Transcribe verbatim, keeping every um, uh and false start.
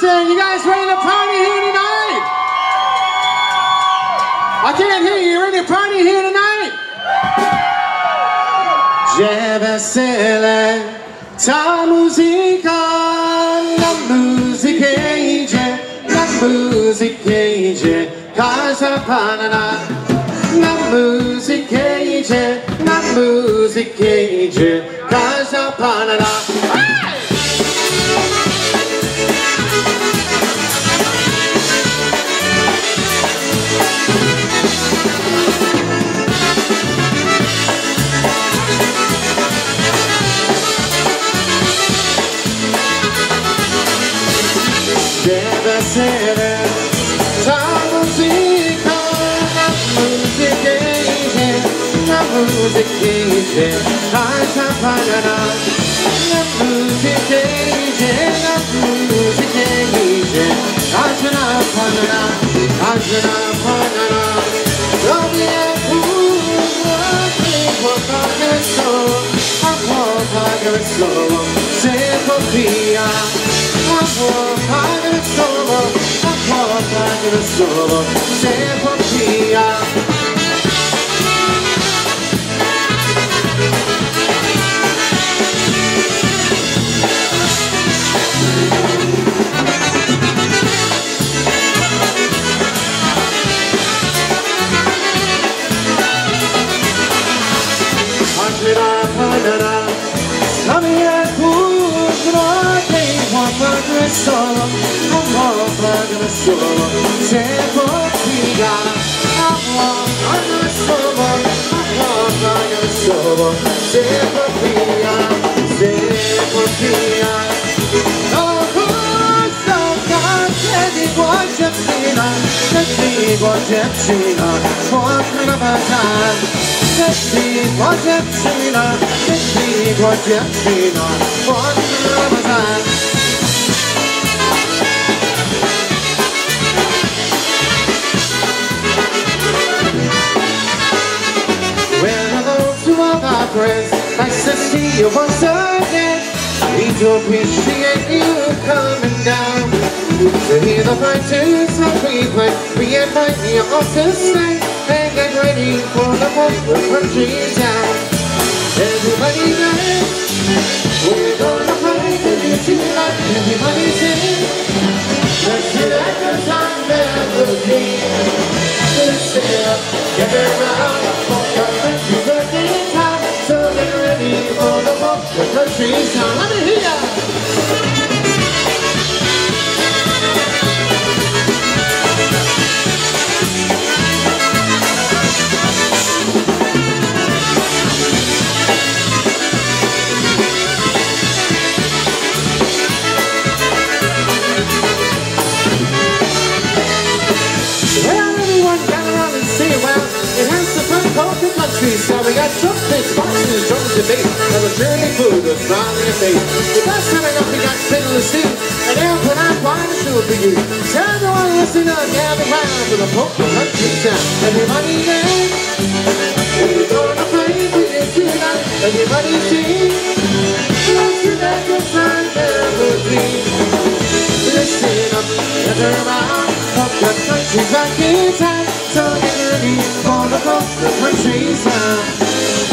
Houston, you guys ready to party here tonight? I can't hear you. You ready to party here tonight? Deve ta musica, la musica idzie, la musica idzie, casa panana. La musica idzie, la musica idzie, casa panana. Deve essere ta musica, la musica idzie, la musica idzie, casa panana. La musica idzie, la musica idzie, casa panana, casa panana. Dove è pure che può fare solo, può fare solo, se può via. Può fare solo, può fare solo, se può via. Angela Panana, Samia Kudra, può fare solo, può fare solo, se può via. Può fare solo, può fare solo, se può via, se può via. Oh, questo cazzo di guagliatina, di guagliatina, può traversare. Di guagliatina, di guagliatina, può traversare. Friends, nice to see you once again. Need to appreciate you coming down. To hear the fighters of Cleveland re-invite me all to stay and get ready for the whole country town. Everybody dance, we're gonna play the music tonight. Everybody sing, let's get at the time melody. Listen up, get around, for the country birthday time. So get ready for the pop, the country's town. Let me hear ya! Well, everyone gather around and see it well. It has the fun culture country, so we got trumpets, boxes, drums, and bass, and the journey food, the smiling face. The best coming up, we got Fiddle and Steve, and they'll put out quite a show for you. So everyone listen up, gather round for the polka country town. Everybody dance, we're gonna play for you tonight. Everybody sing, let's get that good time melody. Listen up, gather round, polka country's back in town. So get ready for the polka country town.